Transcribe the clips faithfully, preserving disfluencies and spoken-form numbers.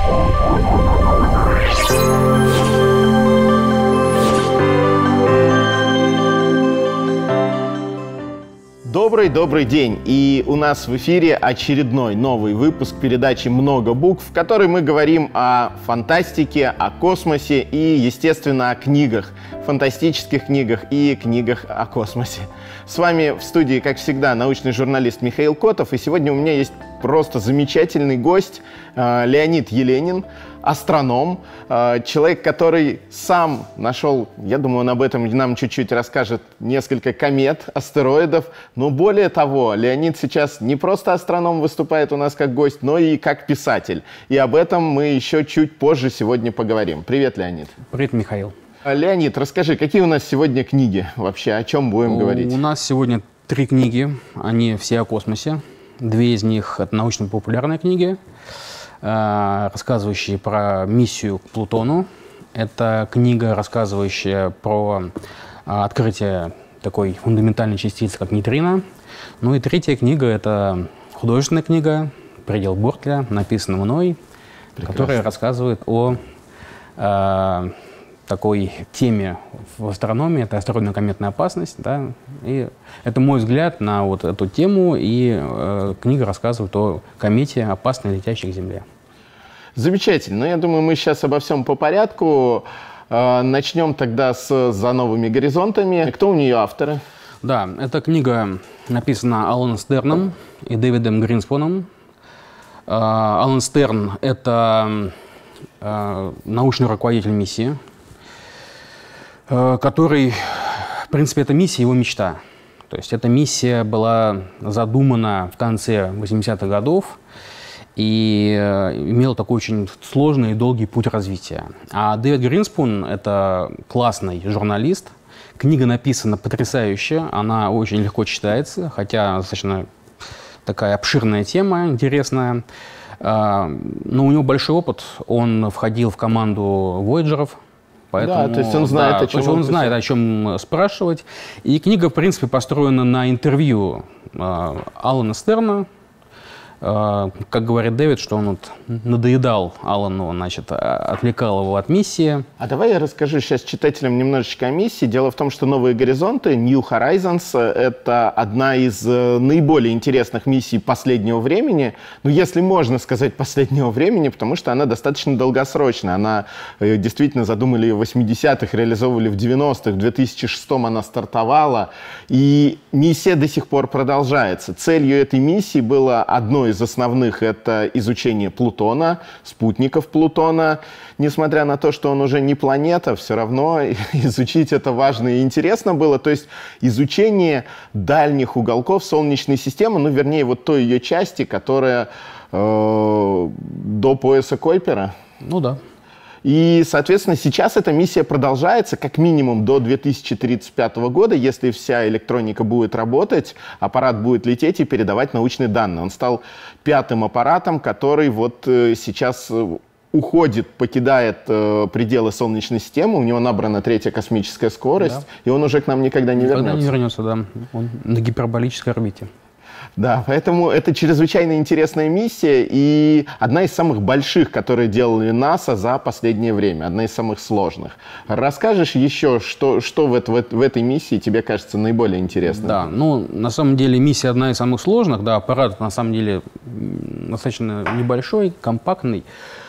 Добрый-добрый день! И у нас в эфире очередной новый выпуск передачи «Много букв», в которой мы говорим о фантастике, о космосе и, естественно, о книгах, фантастических книгах и книгах о космосе. С вами в студии, как всегда, научный журналист Михаил Котов, и сегодня у меня есть просто замечательный гость Леонид Еленин, астроном, человек, который сам нашел, я думаю, он об этом нам чуть-чуть расскажет, несколько комет, астероидов. Но более того, Леонид сейчас не просто астроном выступает у нас как гость, но и как писатель. И об этом мы еще чуть позже сегодня поговорим. Привет, Леонид. Привет, Михаил. Леонид, расскажи, какие у нас сегодня книги вообще, о чем будем у, говорить? У нас сегодня три книги, они все о космосе. Две из них — это научно-популярные книги, рассказывающие про миссию к Плутону. Это книга, рассказывающая про открытие такой фундаментальной частицы, как нейтрино. Ну и третья книга — это художественная книга «Предел Бортля», написана мной, Прекрасно. Которая рассказывает о э, такой теме в астрономии. Это астероидно-кометная опасность. Да? И это мой взгляд на вот эту тему, и э, книга рассказывает о комете, опасной, летящей к Земле. Замечательно. Ну, я думаю, мы сейчас обо всем по порядку. Э, начнем тогда с «За новыми горизонтами». Кто у нее авторы? Да, эта книга написана Аланом Стерном и Дэвидом Гринспуном. Э, Алан Стерн — это э, научный руководитель миссии, который, в принципе, эта миссия — его мечта. То есть эта миссия была задумана в конце восьмидесятых годов и имела такой очень сложный и долгий путь развития. А Дэвид Гринспун — это классный журналист. Книга написана потрясающе, она очень легко читается, хотя достаточно такая обширная тема, интересная. Но у него большой опыт, он входил в команду «Вояджеров». Поэтому, да, то есть он знает, да, о чем он, он знает, о чем спрашивать. И книга, в принципе, построена на интервью э, Алана Стерна. Э, как говорит Дэвид, что он вот надоедал Алану, значит, отвлекал его от миссии. А давай я расскажу сейчас читателям немножечко о миссии. Дело в том, что «Новые горизонты», New Horizons, это одна из наиболее интересных миссий последнего времени. Ну, если можно сказать последнего времени, потому что она достаточно долгосрочная. Она действительно задумали ее в восьмидесятых, реализовывали в девяностых, в две тысячи шестом она стартовала. И миссия до сих пор продолжается. Целью этой миссии было одно из основных — это изучение Плутона, спутников Плутона. Несмотря на то, что он уже не планета, все равно изучить это важно и интересно было. То есть изучение дальних уголков Солнечной системы, ну, вернее, вот той ее части, которая э, до пояса Койпера. Ну да. И, соответственно, сейчас эта миссия продолжается как минимум до две тысячи тридцать пятого года, если вся электроника будет работать, аппарат будет лететь и передавать научные данные. Он стал пятым аппаратом, который вот сейчас уходит, покидает э, пределы Солнечной системы, у него набрана третья космическая скорость, да. И он уже к нам никогда не никогда вернется. не вернется, да. Он на гиперболической орбите. Да, поэтому это чрезвычайно интересная миссия и одна из самых больших, которые делали НАСА за последнее время, одна из самых сложных. Расскажешь еще, что, что в, это, в этой миссии тебе кажется наиболее интересным? Да, ну, на самом деле миссия одна из самых сложных, да, аппарат на самом деле достаточно небольшой, компактный.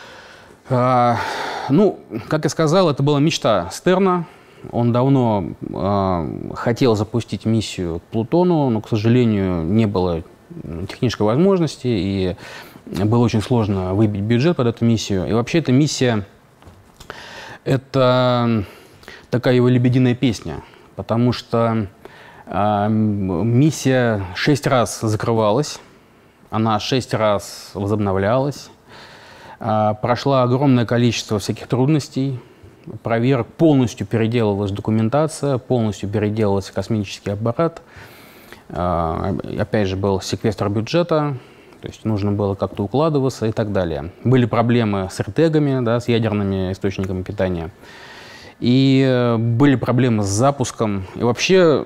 А, ну, как я сказал, это была мечта Стерна. Он давно э, хотел запустить миссию к Плутону, но, к сожалению, не было технической возможности, и было очень сложно выбить бюджет под эту миссию. И вообще эта миссия — это такая его лебединая песня, потому что э, миссия шесть раз закрывалась, она шесть раз возобновлялась, э, прошла огромное количество всяких трудностей, проверок, полностью переделывалась документация, полностью переделывался космический аппарат. Опять же, был секвестр бюджета, то есть нужно было как-то укладываться и так далее. Были проблемы с эр-тегами, да, с ядерными источниками питания. И были проблемы с запуском. И вообще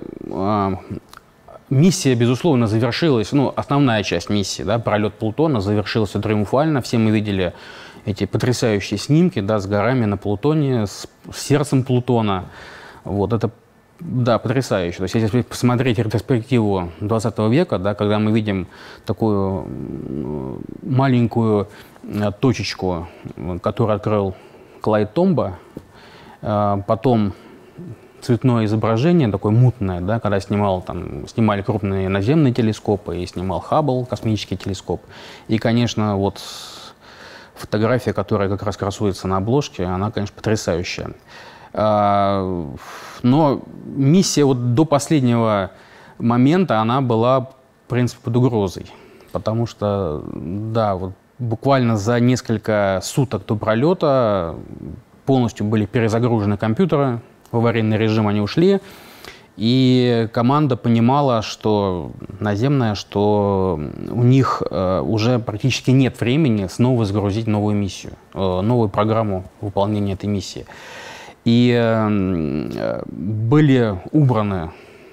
миссия, безусловно, завершилась, ну, основная часть миссии, да, пролет Плутона завершился триумфально. Все мы видели эти потрясающие снимки, да, с горами на Плутоне, с, с сердцем Плутона. Вот это, да, потрясающе. То есть если посмотреть ретроспективу двадцатого века, да, когда мы видим такую маленькую точечку, которую открыл Клайд Томбо, потом цветное изображение, такое мутное, да, когда снимал, там, снимали крупные наземные телескопы, и снимал Хаббл, космический телескоп. И, конечно, вот фотография, которая как раз красуется на обложке, она, конечно, потрясающая. Но миссия вот до последнего момента, она была, в принципе, под угрозой. Потому что, да, вот буквально за несколько суток до пролета полностью были перезагружены компьютеры, в аварийный режим они ушли, и команда понимала, что наземная, что у них э, уже практически нет времени снова загрузить новую миссию, э, новую программу выполнения этой миссии. И э, были убраны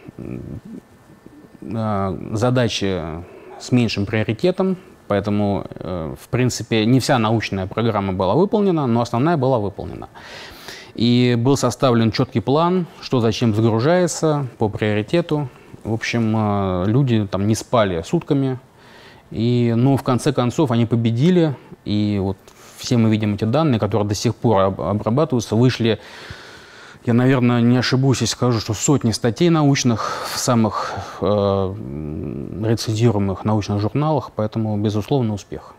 э, задачи с меньшим приоритетом, поэтому, э, в принципе, не вся научная программа была выполнена, но основная была выполнена. И был составлен четкий план, что зачем загружается, по приоритету. В общем, люди там не спали сутками. И, ну, в конце концов, они победили. И вот все мы видим эти данные, которые до сих пор об обрабатываются. Вышли, я, наверное, не ошибусь, если скажу, что сотни статей научных в самых э, рецензируемых научных журналах. Поэтому, безусловно, успех.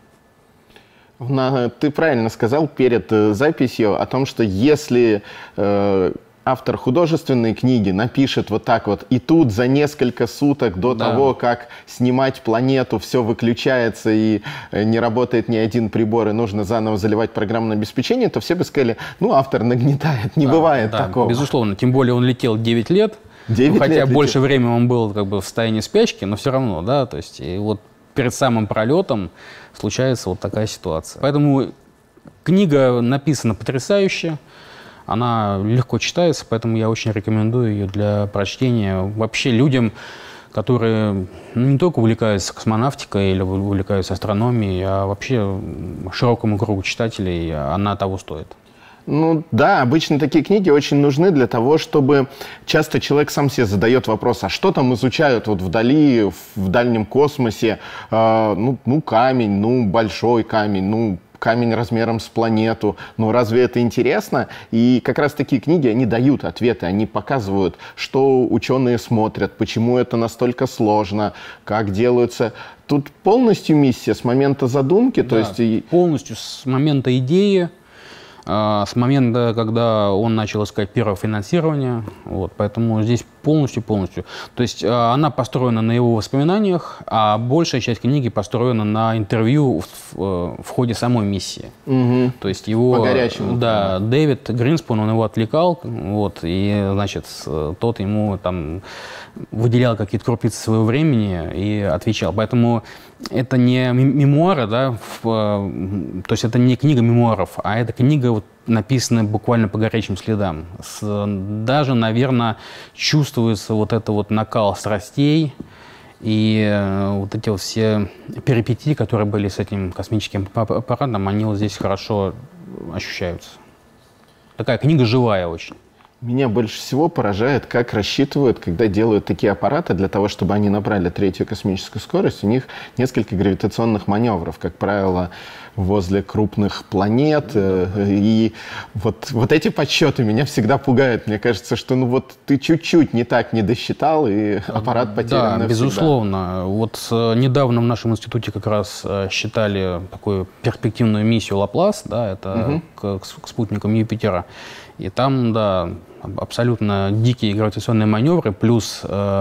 Ты правильно сказал перед записью о том, что если э, автор художественной книги напишет вот так вот, и тут за несколько суток до да. того, как снимать планету, все выключается и не работает ни один прибор, и нужно заново заливать программное обеспечение, то все бы сказали, ну, автор нагнетает, не да, бывает да, такого. Безусловно, тем более он летел девять лет, девять ну, хотя лет больше летел. времени он был как бы в состоянии спячки, но все равно, да, то есть и вот перед самым пролетом случается вот такая ситуация. Поэтому книга написана потрясающе, она легко читается, поэтому я очень рекомендую ее для прочтения вообще людям, которые ну, не только увлекаются космонавтикой или увлекаются астрономией, а вообще широкому кругу читателей она того стоит. Ну да, обычно такие книги очень нужны для того, чтобы часто человек сам себе задает вопрос, а что там изучают вот вдали, в, в дальнем космосе, э, ну, ну камень, ну большой камень, ну камень размером с планету, ну разве это интересно? И как раз такие книги, они дают ответы, они показывают, что ученые смотрят, почему это настолько сложно, как делаются. Тут полностью миссия с момента задумки, да, то есть... полностью с момента идеи, с момента, когда он начал искать первое финансирование. Вот, поэтому здесь полностью-полностью. То есть она построена на его воспоминаниях, а большая часть книги построена на интервью в, в ходе самой миссии. Угу. То есть его... По-горячему. Да, Дэвид Гринспун, он его отвлекал, вот, и, значит, тот ему там выделял какие-то крупицы своего времени и отвечал. Поэтому это не мемуары, да, в, то есть это не книга мемуаров, а это книга, вот, написанная буквально по горячим следам. С, даже, наверное, чувствуется вот это вот накал страстей и э, вот эти вот все перипетии, которые были с этим космическим аппаратом, они вот здесь хорошо ощущаются. Такая книга живая очень. Меня больше всего поражает, как рассчитывают, когда делают такие аппараты, для того, чтобы они набрали третью космическую скорость, у них несколько гравитационных маневров, как правило, возле крупных планет. И вот, вот эти подсчеты меня всегда пугают. Мне кажется, что ну вот ты чуть-чуть не так не досчитал, и аппарат потерян Да, навсегда. Безусловно. Вот недавно в нашем институте как раз считали такую перспективную миссию Лаплас, да, это угу. к, к спутникам Юпитера. И там, да, абсолютно дикие гравитационные маневры, плюс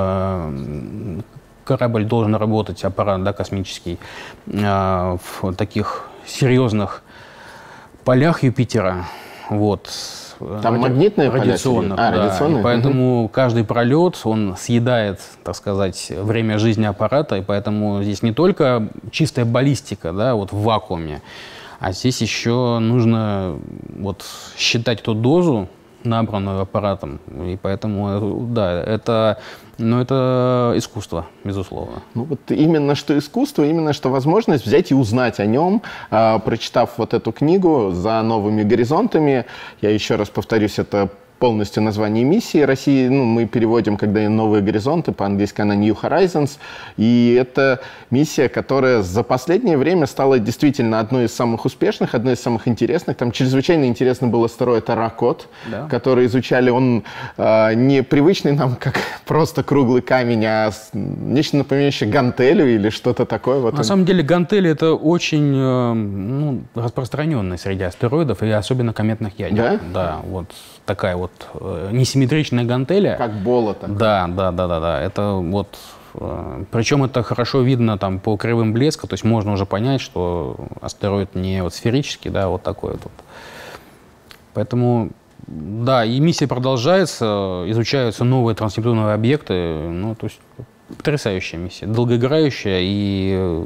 э, корабль должен работать, аппарат, да, космический, э, в таких серьезных полях Юпитера. Вот. Там магнитные радиационных, поля? А, да. радиационные? И поэтому угу. каждый пролет, он съедает, так сказать, время жизни аппарата, и поэтому здесь не только чистая баллистика, да, вот в вакууме, а здесь еще нужно вот считать эту дозу набранную аппаратом. И поэтому, да, это, ну, это искусство, безусловно. Ну, вот именно что искусство, именно что возможность взять и узнать о нем, э, прочитав вот эту книгу «За новыми горизонтами». Я еще раз повторюсь, это полностью название миссии России. Ну, мы переводим, когда «Новые горизонты», по-английски она New Horizons. И это миссия, которая за последнее время стала действительно одной из самых успешных, одной из самых интересных. Там чрезвычайно интересно был астероид Аракот, да, который изучали. Он э, не привычный нам, как просто круглый камень, а нечто напоминающее гантелю или что-то такое. Вот На он... самом деле гантели — это очень э, ну, распространенная среди астероидов, и особенно кометных ядер. Да? Да, вот такая вот э, несимметричная гантеля. Как болото. Да, да, да, да, да. Это вот, э, причем это хорошо видно там по кривым блеска, то есть можно уже понять, что астероид не вот сферический, да, вот такой вот. Поэтому, да, и миссия продолжается, изучаются новые транснептуновые объекты, ну, то есть потрясающая миссия, долгоиграющая и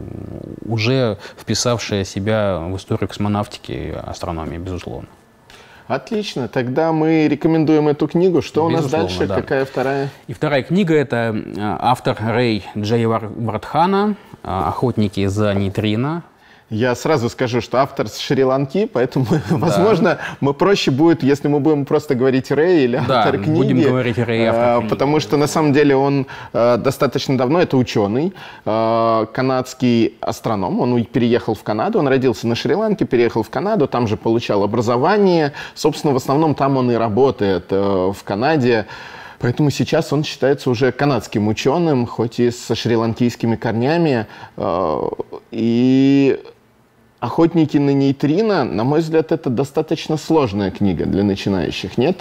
уже вписавшая себя в историю космонавтики и астрономии, безусловно. Отлично. Тогда мы рекомендуем эту книгу. Что Безусловно, у нас дальше? Да. Какая вторая? И вторая книга – это автор Рэй Джайявардхана «Охотники за нейтрино». Я сразу скажу, что автор с Шри-Ланки, поэтому, да. возможно, мы проще будет, если мы будем просто говорить Рэй или да, автор книги. будем говорить Рэй, автор книги. Потому что, на самом деле, он э, достаточно давно, это ученый, э, канадский астроном. Он переехал в Канаду, он родился на Шри-Ланке, переехал в Канаду, там же получал образование. Собственно, в основном там он и работает, э, в Канаде. Поэтому сейчас он считается уже канадским ученым, хоть и со шри-ланкийскими корнями. Э, и... «Охотники на нейтрино», на мой взгляд, это достаточно сложная книга для начинающих, нет?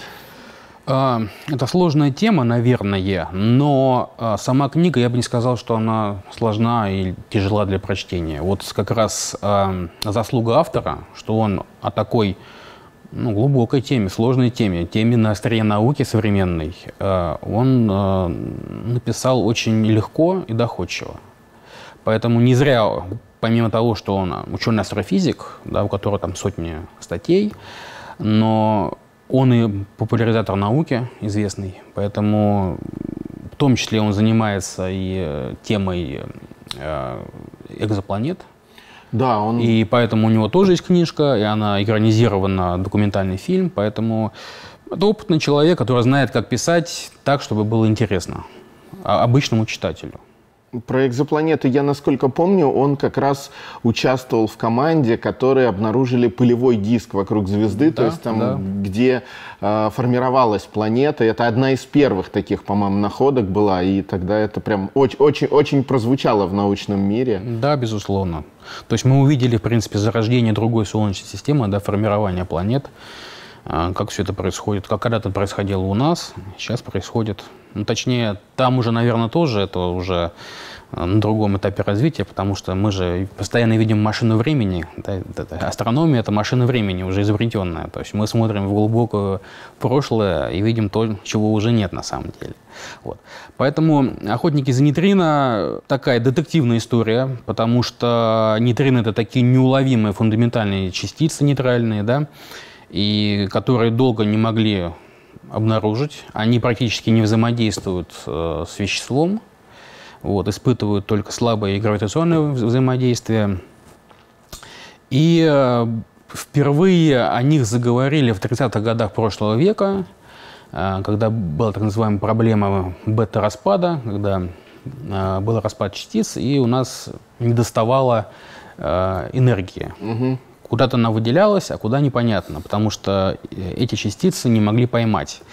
Это сложная тема, наверное, но сама книга, я бы не сказал, что она сложна и тяжела для прочтения. Вот как раз заслуга автора, что он о такой ну, глубокой теме, сложной теме, теме на острие науки современной, он написал очень легко и доходчиво. Поэтому не зря... Помимо того, что он ученый-астрофизик, да, у которого там сотни статей, но он и популяризатор науки известный, поэтому в том числе он занимается и темой экзопланет. Да, он... И поэтому у него тоже есть книжка, и она экранизирована, документальный фильм, поэтому это опытный человек, который знает, как писать так, чтобы было интересно обычному читателю. Про экзопланеты я, насколько помню, он как раз участвовал в команде, которые обнаружили пылевой диск вокруг звезды, да, то есть там, да. где э, формировалась планета. Это одна из первых таких, по-моему, находок была, и тогда это прям очень-очень прозвучало в научном мире. Да, безусловно. То есть мы увидели, в принципе, зарождение другой Солнечной системы, да, формирование планет, э, как все это происходит, как когда-то происходило у нас, сейчас происходит. Ну, точнее, там уже, наверное, тоже это уже на другом этапе развития, потому что мы же постоянно видим машину времени. Да, это, астрономия — это машина времени, уже изобретенная. То есть мы смотрим в глубокое прошлое и видим то, чего уже нет на самом деле. Вот. Поэтому «Охотники за нейтрино» такая детективная история, потому что нейтрино — это такие неуловимые фундаментальные частицы нейтральные, да, и которые долго не могли обнаружить. Они практически не взаимодействуют э, с веществом, вот, испытывают только слабое гравитационное взаимодействие. И э, впервые о них заговорили в тридцатых годах прошлого века, э, когда была так называемая проблема бета-распада, когда э, был распад частиц, и у нас недоставало э, энергии. Угу. Куда-то она выделялась, а куда непонятно, потому что эти частицы не могли поймать.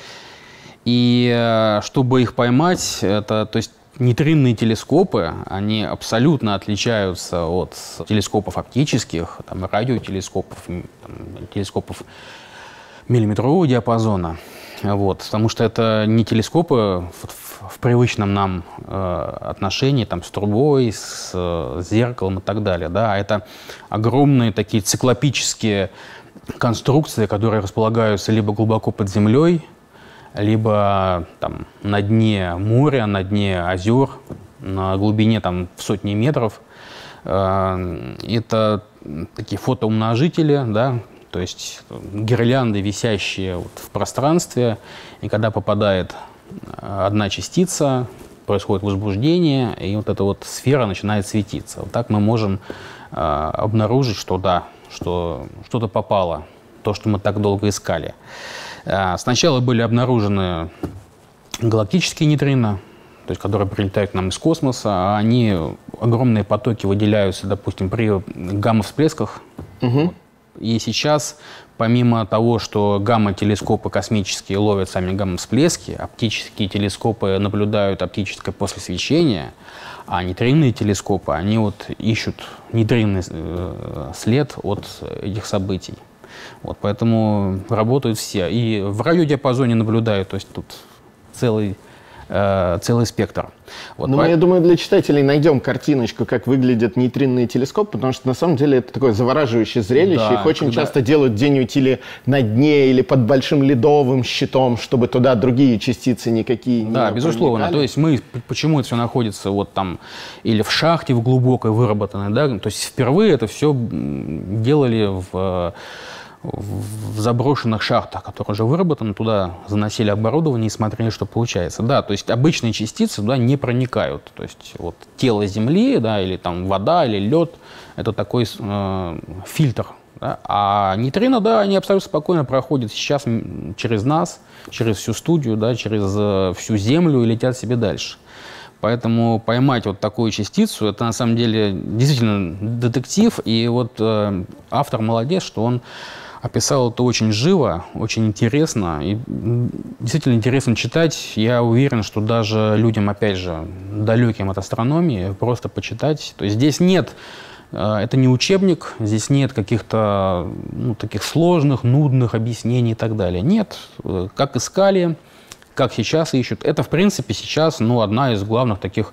И чтобы их поймать, это, то есть нейтринные телескопы, они абсолютно отличаются от телескопов оптических, там, радиотелескопов, там, телескопов миллиметрового диапазона. Вот, потому что это не телескопы в, в привычном нам э, отношении, там, с трубой, с, с зеркалом и так далее, да, а это огромные такие циклопические конструкции, которые располагаются либо глубоко под землей, либо там, на дне моря, на дне озер, на глубине там, в сотни метров. Э, это такие фотоумножители, да, То есть гирлянды, висящие вот в пространстве, и когда попадает одна частица, происходит возбуждение, и вот эта вот сфера начинает светиться. Вот так мы можем э, обнаружить, что да, что что-то попало, то, что мы так долго искали. Э, сначала были обнаружены галактические нейтрино, то есть которые прилетают к нам из космоса, а они, огромные потоки выделяются, допустим, при гамма-всплесках. Угу. И сейчас, помимо того, что гамма-телескопы космические ловят сами гамма-всплески, оптические телескопы наблюдают оптическое послесвечение, а нейтринные телескопы, они вот ищут нейтринный э, след от этих событий. Вот, поэтому работают все. И в радиодиапазоне наблюдают, то есть тут целый... целый спектр. Вот, ну, по... мы, я думаю, для читателей найдем картиночку, как выглядят нейтринные телескопы, потому что на самом деле это такое завораживающее зрелище. Да, их очень когда... часто делают где-нибудь или на дне, или под большим ледовым щитом, чтобы туда другие частицы никакие не Да, безусловно. проникали. То есть мы, почему это все находится вот там или в шахте, в глубокой выработанной, да, то есть впервые это все делали в... в заброшенных шахтах, которые уже выработаны, туда заносили оборудование и смотрели, что получается. Да, то есть обычные частицы туда не проникают. То есть вот тело Земли, да, или там вода, или лед, это такой э, фильтр. Да? А нейтрино, да, они абсолютно спокойно проходят сейчас через нас, через всю студию, да, через э, всю Землю и летят себе дальше. Поэтому поймать вот такую частицу, это на самом деле действительно детектив. И вот э, автор молодец, что он описал это очень живо, очень интересно. И действительно интересно читать. Я уверен, что даже людям, опять же, далеким от астрономии, просто почитать. То есть здесь нет, это не учебник, здесь нет каких-то ну, таких сложных, нудных объяснений и так далее. Нет, как искали, как сейчас ищут. Это, в принципе, сейчас ну, одна из главных таких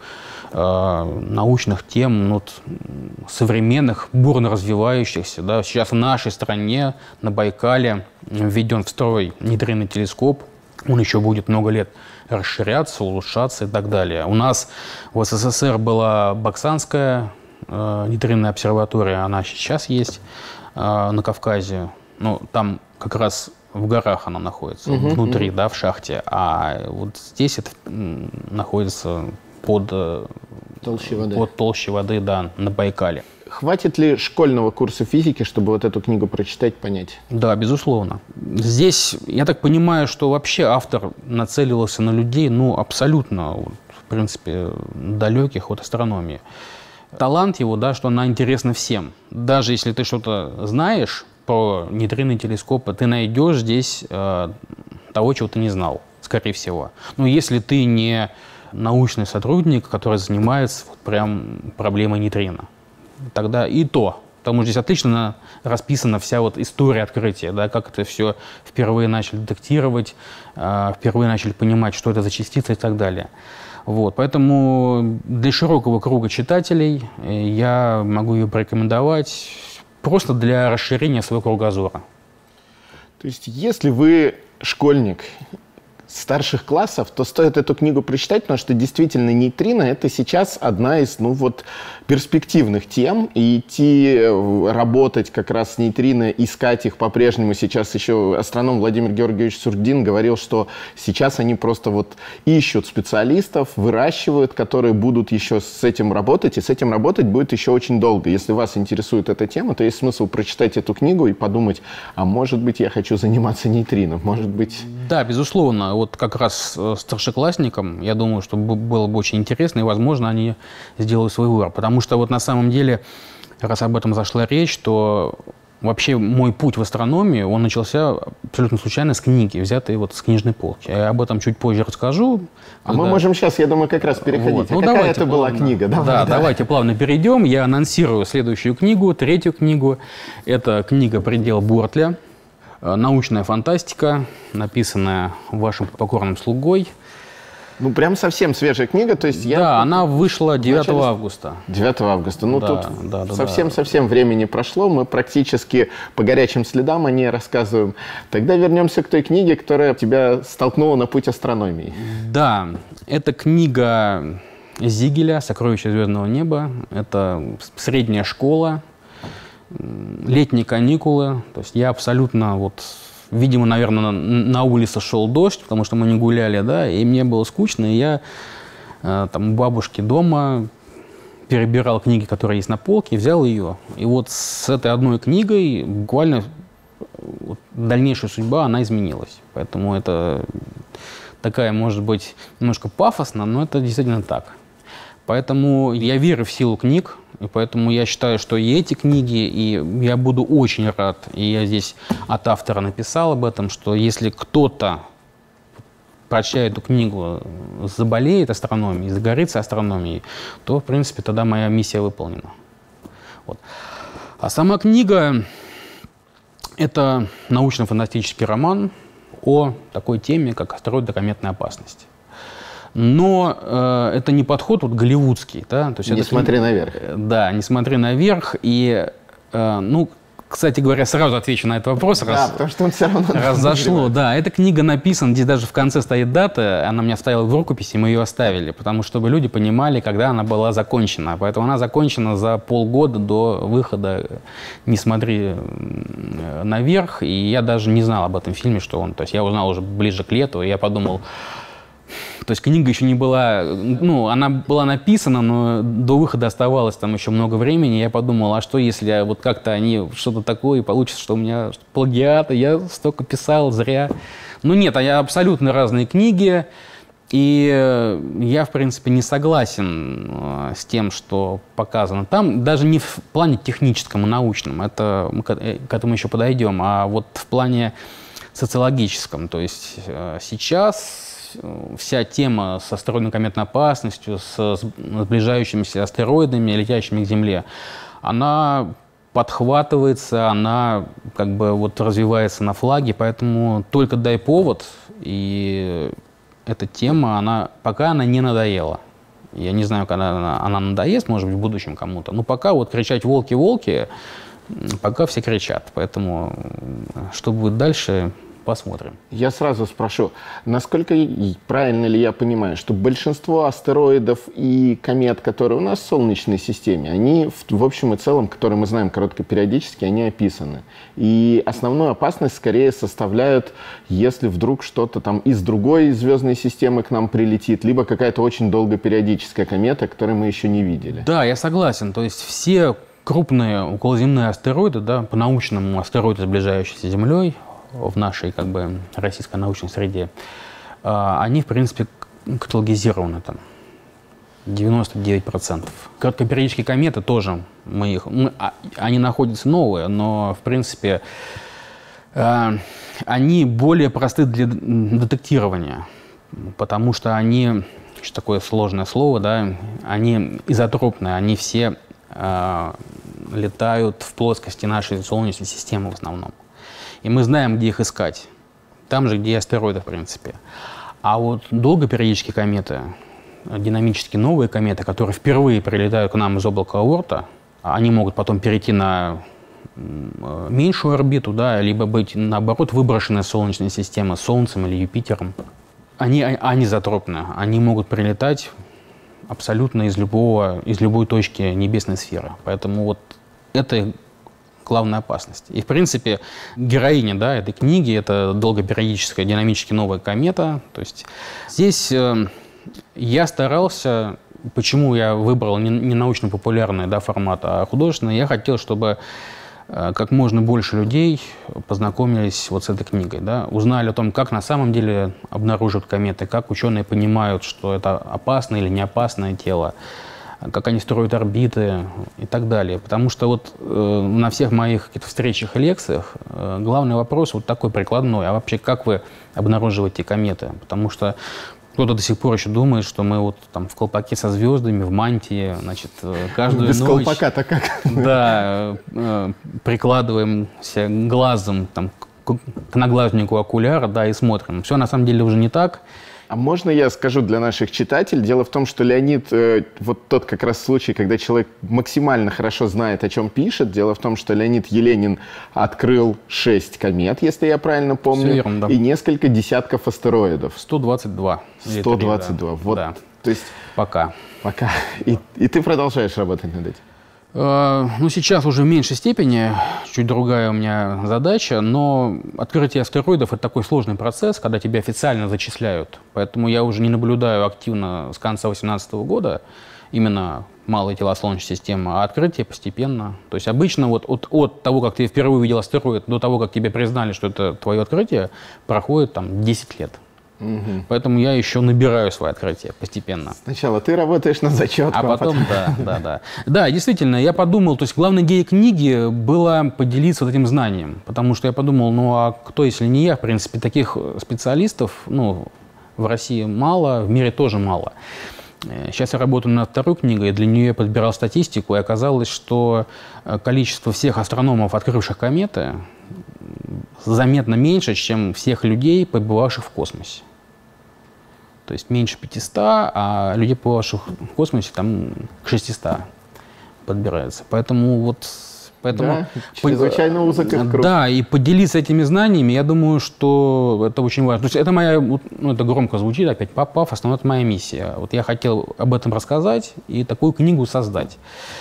э, научных тем ну, современных, бурно развивающихся. Да. Сейчас в нашей стране, на Байкале, введен в строй нейтринный телескоп. Он еще будет много лет расширяться, улучшаться и так далее. У нас в СССР была Баксанская э, нейтринная обсерватория, она сейчас есть э, на Кавказе. Ну, там как раз в горах она находится, uh-huh, внутри, uh-huh. да, в шахте. А вот здесь это находится под толщей воды, под толщей воды, да, на Байкале. Хватит ли школьного курса физики, чтобы вот эту книгу прочитать, понять? Да, безусловно. Здесь, я так понимаю, что вообще автор нацелился на людей, ну, абсолютно, в принципе, далеких от астрономии. Талант его, да, что она интересна всем. Даже если ты что-то знаешь про нейтринные телескопы, ты найдешь здесь э, того, чего ты не знал, скорее всего. Но если ты не научный сотрудник, который занимается вот прям проблемой нейтрино, тогда и то. Потому что здесь отлично расписана вся вот история открытия, да, как это все впервые начали детектировать, э, впервые начали понимать, что это за частицы и так далее. Вот, поэтому для широкого круга читателей я могу ее порекомендовать. Просто для расширения своего кругозора. То есть, если вы школьник старших классов, то стоит эту книгу прочитать, потому что действительно нейтрино — это сейчас одна из, ну вот, перспективных тем, и идти работать как раз с нейтрино, искать их по-прежнему. Сейчас еще астроном Владимир Георгиевич Сургдин говорил, что сейчас они просто вот ищут специалистов, выращивают, которые будут еще с этим работать, и с этим работать будет еще очень долго. Если вас интересует эта тема, то есть смысл прочитать эту книгу и подумать, а может быть, я хочу заниматься нейтрино, может быть... Да, безусловно. Вот как раз старшеклассникам, я думаю, что было бы очень интересно, и, возможно, они сделают свой выбор. Потому что вот на самом деле, раз об этом зашла речь, то вообще мой путь в астрономию, он начался абсолютно случайно с книги, взятой вот с книжной полки. Я об этом чуть позже расскажу. А когда... мы можем сейчас, я думаю, как раз переходить. Вот. Ну, а какая это была плавно... книга? Давай, да, да, давайте плавно перейдем. Я анонсирую следующую книгу, третью книгу. Это книга «Предел Бортля». Научная фантастика, написанная вашим покорным слугой. Ну, прям совсем свежая книга. То есть я... Да, она вышла девятого августа. девятого августа. Ну, да, тут да, да, совсем-совсем да. времени прошло. Мы практически по горячим следам о ней рассказываем. Тогда вернемся к той книге, которая тебя столкнула на путь астрономии. Да, это книга Зигеля «Сокровища звездного неба». Это средняя школа. летние каникулы. То есть я абсолютно вот, видимо, наверное, на, на улице шел дождь, потому что мы не гуляли, да, и мне было скучно, и я э, там у бабушки дома перебирал книги, которые есть на полке, и взял ее. И вот с этой одной книгой буквально вот, дальнейшая судьба, она изменилась. Поэтому это такая, может быть, немножко пафосно, но это действительно так. Поэтому я верю в силу книг, и поэтому я считаю, что и эти книги, и я буду очень рад, и я здесь от автора написал об этом, что если кто-то, прочитая эту книгу, заболеет астрономией, загорится астрономией, то, в принципе, тогда моя миссия выполнена. Вот. А сама книга – это научно-фантастический роман о такой теме, как астероидно-кометная опасность. Но э, это не подход вот, голливудский. Да? То есть не это, смотри наверх. Да, не смотри наверх. И, э, ну, кстати говоря, сразу отвечу на этот вопрос. Да, раз, потому что он все равно... Раз зашло, да. Эта книга написана, здесь даже в конце стоит дата, она меня вставила в рукописи, мы ее оставили, потому что чтобы люди понимали, когда она была закончена. Поэтому она закончена за полгода до выхода «Не смотри наверх». И я даже не знал об этом фильме, что он... То есть я узнал уже ближе к лету, и я подумал... То есть книга еще не была, ну, она была написана, но до выхода оставалось там еще много времени. Я подумал, а что если вот как-то они что-то такое, и получится, что у меня плагиат, и я столько писал зря. Ну нет, а я абсолютно разные книги, и я, в принципе, не согласен с тем, что показано там, даже не в плане техническом и научном, это мы к этому еще подойдем, а вот в плане социологическом. То есть сейчас... Вся тема с астероидно-кометной опасностью, с сближающимися астероидами, летящими к Земле, она подхватывается, она как бы вот развивается на флаге, поэтому только дай повод, и эта тема, она, пока она не надоела. Я не знаю, когда она, она надоест, может быть, в будущем кому-то, но пока вот кричать «волки-волки», пока все кричат, поэтому что будет дальше... Посмотрим. Я сразу спрошу, насколько правильно ли я понимаю, что большинство астероидов и комет, которые у нас в Солнечной системе, они в, в общем и целом, которые мы знаем короткопериодически, они описаны. И основную опасность скорее составляют, если вдруг что-то там из другой звездной системы к нам прилетит, либо какая-то очень долгопериодическая комета, которую мы еще не видели. Да, я согласен. То есть все крупные околоземные астероиды, да, по-научному астероиды, сближающиеся с Землей, в нашей как бы российской научной среде, они, в принципе, каталогизированы там девяносто девять процентов. Короткопериодические кометы тоже, мы их, мы, они находятся новые, но, в принципе, они более просты для детектирования, потому что они, что такое сложное слово, да, они изотропные, они все летают в плоскости нашей Солнечной системы в основном. И мы знаем, где их искать. Там же, где и астероиды, в принципе. А вот долгопериодические кометы, динамически новые кометы, которые впервые прилетают к нам из облака Оорта, они могут потом перейти на меньшую орбиту, да, либо быть, наоборот, выброшены из Солнечной системы Солнцем или Юпитером. Они анизотропны. Они могут прилетать абсолютно из, любого, из любой точки небесной сферы. Поэтому вот это... главная опасность. И, в принципе, героиня, да, этой книги – это долгопериодическая динамически новая комета. То есть здесь э, я старался, почему я выбрал не, не научно-популярный, да, формат, а художественный, я хотел, чтобы э, как можно больше людей познакомились вот с этой книгой, да, узнали о том, как на самом деле обнаруживают кометы, как ученые понимают, что это опасное или не опасное тело, как они строят орбиты и так далее. Потому что вот э, на всех моих каких-то встречах и лекциях э, главный вопрос вот такой прикладной. А вообще, как вы обнаруживаете кометы? Потому что кто-то до сих пор еще думает, что мы вот там в колпаке со звездами, в мантии, значит, каждую Без ночь... Без колпака-то как? Да, э, прикладываемся глазом там, к, к наглазнику окуляра, да, и смотрим. Все на самом деле уже не так. А можно я скажу для наших читателей? Дело в том, что Леонид, э, вот тот как раз случай, когда человек максимально хорошо знает, о чем пишет. Дело в том, что Леонид Еленин открыл шесть комет, если я правильно помню, верно, да. И несколько десятков астероидов. сто двадцать два. сто двадцать два. Да. Вот, да. то есть Пока. Пока. И, и ты продолжаешь работать над этим? Ну, сейчас уже в меньшей степени, чуть другая у меня задача, но открытие астероидов – это такой сложный процесс, когда тебя официально зачисляют. Поэтому я уже не наблюдаю активно с конца две тысячи восемнадцатого года именно малые тела Солнечной системы, а открытие постепенно. То есть обычно вот от, от того, как ты впервые увидел астероид, до того, как тебе признали, что это твое открытие, проходит там десять лет. Угу. Поэтому я еще набираю свое открытие постепенно. Сначала ты работаешь на зачетку. А потом, да, да, да. Да, действительно, я подумал, то есть главная идея книги была поделиться вот этим знанием. Потому что я подумал, ну а кто, если не я? В принципе, таких специалистов, ну, в России мало, в мире тоже мало. Сейчас я работаю над второй книгой, для нее я подбирал статистику, и оказалось, что количество всех астрономов, открывших кометы, заметно меньше, чем всех людей, побывавших в космосе. То есть меньше пятисот, а людей, побывавших в космосе, там к шестистам подбирается. Поэтому вот... Поэтому, да, чрезвычайно узок их круг. Да, и поделиться этими знаниями, я думаю, что это очень важно. То есть это моя, ну это громко звучит, опять пафос, но это моя миссия. Вот я хотел об этом рассказать и такую книгу создать.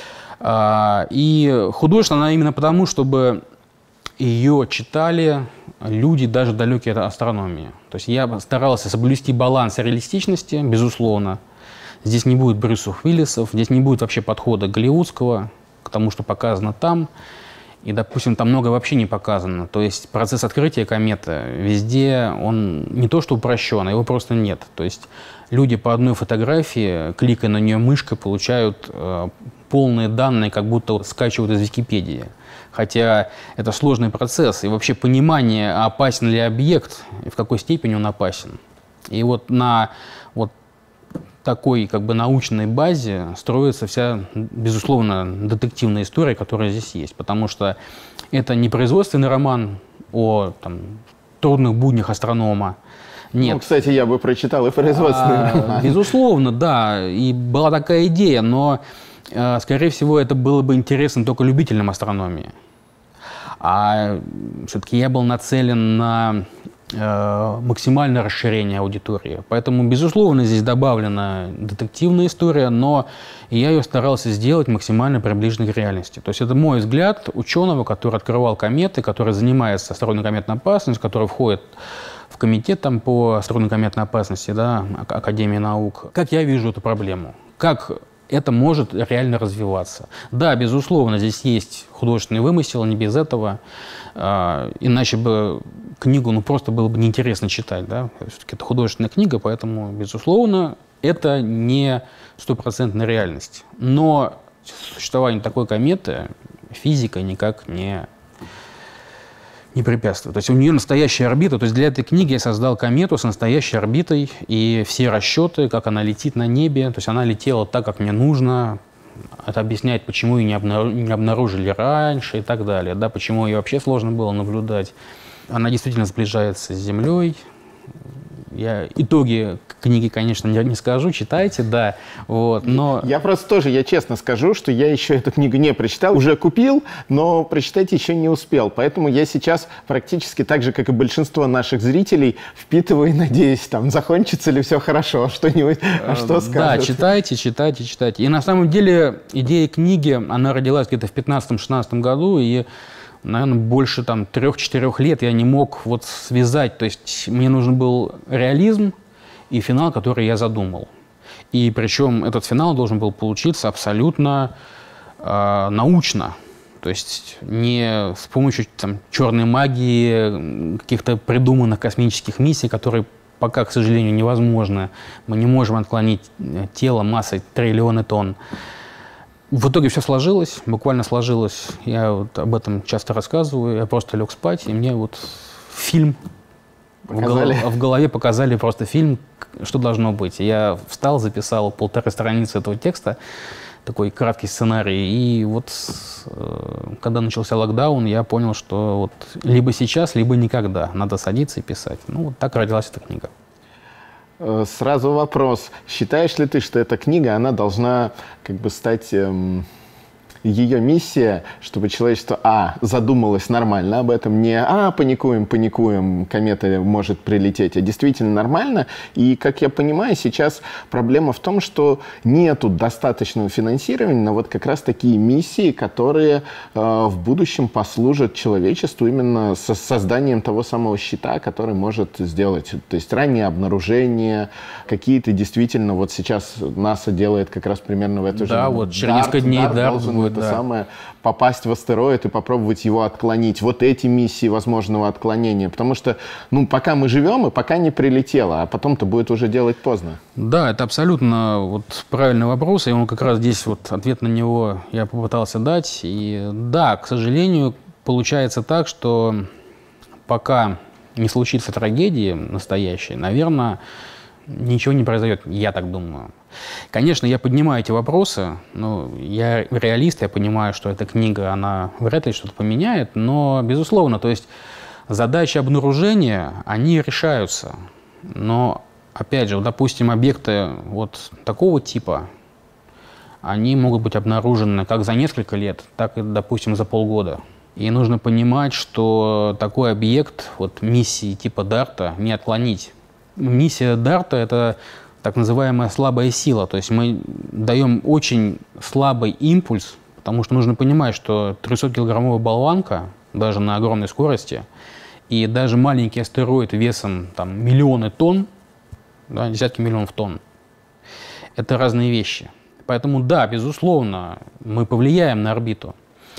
И художественная она именно потому, чтобы ее читали люди, даже далекие от астрономии. То есть я старался соблюсти баланс реалистичности, безусловно. Здесь не будет Брюсов Уиллисов, здесь не будет вообще подхода голливудского к тому, что показано там. И, допустим, там много вообще не показано. То есть процесс открытия кометы везде, он не то что упрощен, а его просто нет. То есть люди по одной фотографии, кликая на нее мышкой, получают э, полные данные, как будто скачивают из Википедии. Хотя это сложный процесс. И вообще понимание, опасен ли объект, и в какой степени он опасен. И вот на вот такой как бы научной базе строится вся, безусловно, детективная история, которая здесь есть. Потому что это не производственный роман о там, трудных буднях астронома. Нет. Ну, кстати, я бы прочитал и производственный а, роман. Безусловно, да. И была такая идея, но, э, скорее всего, это было бы интересно только любителям астрономии. А все-таки я был нацелен на э, максимальное расширение аудитории. Поэтому, безусловно, здесь добавлена детективная история, но я ее старался сделать максимально приближенной к реальности. То есть это мой взгляд ученого, который открывал кометы, который занимается астрономно-кометной опасностью, который входит в комитет там, по астрономно-кометной опасности, да, Академии наук. Как я вижу эту проблему? Как это может реально развиваться? Да, безусловно, здесь есть художественный вымысел, не без этого. А, иначе бы книгу ну, просто было бы неинтересно читать. Да? Все-таки это художественная книга, поэтому, безусловно, это не стопроцентная реальность. Но существование такой кометы физика никак не... не препятствует. То есть у нее настоящая орбита. То есть для этой книги я создал комету с настоящей орбитой. И все расчеты, как она летит на небе, то есть она летела так, как мне нужно. Это объясняет, почему ее не, обнаружили, не обнаружили раньше и так далее. Да, почему ее вообще сложно было наблюдать. Она действительно сближается с Землей. Я итоги книги, конечно, не, не скажу, читайте, да, вот, но... Я просто тоже, я честно скажу, что я еще эту книгу не прочитал, уже купил, но прочитать еще не успел, поэтому я сейчас практически так же, как и большинство наших зрителей, впитываю и надеюсь, там, закончится ли все хорошо, что-нибудь, а что скажут. Да, читайте, читайте, читайте. И на самом деле идея книги, она родилась где-то в пятнадцатом-шестнадцатом году, и наверное, больше там трех-четырех лет я не мог вот связать. То есть мне нужен был реализм и финал, который я задумал. И причем этот финал должен был получиться абсолютно э, научно. То есть не с помощью там, черной магии, каких-то придуманных космических миссий, которые пока, к сожалению, невозможны. Мы не можем отклонить тело массой триллионы тонн. В итоге все сложилось, буквально сложилось. Я вот об этом часто рассказываю. Я просто лег спать, и мне вот фильм в, голов... в голове показали просто фильм, что должно быть. Я встал, записал полторы страницы этого текста, такой краткий сценарий. И вот когда начался локдаун, я понял, что вот либо сейчас, либо никогда. Надо садиться и писать. Ну, вот так родилась эта книга. Сразу вопрос. Считаешь ли ты, что эта книга, она должна как бы стать эм, ее миссия, чтобы человечество, а, задумалось нормально об этом, не, а, паникуем, паникуем, комета может прилететь, а действительно нормально. И, как я понимаю, сейчас проблема в том, что нету достаточного финансирования на вот как раз такие миссии, которые э, в будущем послужат человечеству именно со созданием того самого щита, который может сделать. То есть раннее обнаружение, какие-то действительно, вот сейчас НАСА делает как раз примерно в эту же... Да, вот через несколько дней Дарт Дарт должен будет, это да. самое попасть в астероид и попробовать его отклонить. Вот эти миссии возможного отклонения. Потому что, ну, пока мы живем, и пока не прилетело, а потом-то будет уже делать поздно. Да, это абсолютно вот правильный вопрос, и он как раз здесь вот ответ на него я попытался дать. И да, к сожалению, получается так, что пока не случится трагедии настоящей, наверное, ничего не произойдет, я так думаю. Конечно, я поднимаю эти вопросы, но я реалист, я понимаю, что эта книга, она вряд ли что-то поменяет, но, безусловно, то есть задачи обнаружения, они решаются. Но, опять же, вот, допустим, объекты вот такого типа, они могут быть обнаружены как за несколько лет, так и, допустим, за полгода. И нужно понимать, что такой объект, вот миссии типа Дарта, не отклонить. Миссия Дарта — это так называемая слабая сила. То есть мы даем очень слабый импульс, потому что нужно понимать, что трехсоткилограммовая болванка, даже на огромной скорости, и даже маленький астероид весом там, миллионы тонн, да, десятки миллионов тонн, это разные вещи. Поэтому да, безусловно, мы повлияем на орбиту,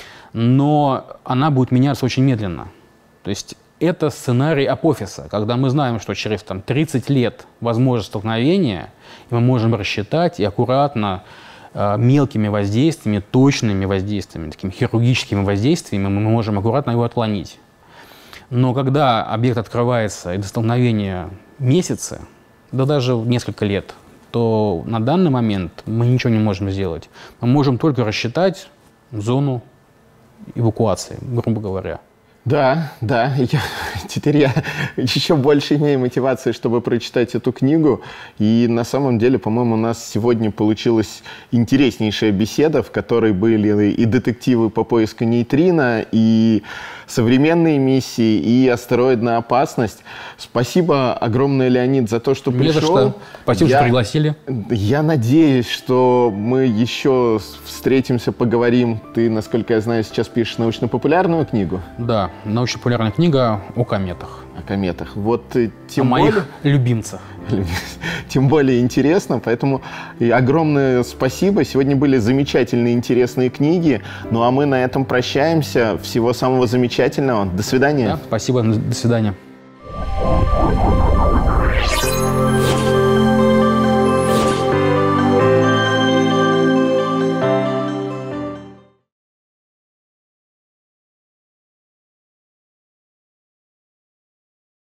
но она будет меняться очень медленно. То есть это сценарий апофиса, когда мы знаем, что через там, тридцать лет возможно столкновение, и мы можем рассчитать и аккуратно, э, мелкими воздействиями, точными воздействиями, такими хирургическими воздействиями мы можем аккуратно его отклонить. Но когда объект открывается и до столкновения месяцы, да даже несколько лет, то на данный момент мы ничего не можем сделать. Мы можем только рассчитать зону эвакуации, грубо говоря. Да, да, я, теперь я еще больше имею мотивации, чтобы прочитать эту книгу. И на самом деле, по-моему, у нас сегодня получилась интереснейшая беседа, в которой были и детективы по поиску нейтрино, и современные миссии, и астероидная опасность. Спасибо огромное, Леонид, за то, что Не пришел. за что. Спасибо, я, что пригласили. Я надеюсь, что мы еще встретимся, поговорим. Ты, насколько я знаю, сейчас пишешь научно-популярную книгу. Да, научно-популярная книга о кометах. О кометах. Вот тем о более... моих любимцах. Тем более интересно, поэтому и огромное спасибо. Сегодня были замечательные, интересные книги. Ну а мы на этом прощаемся. Всего самого замечательного. До свидания. Да, спасибо, до свидания.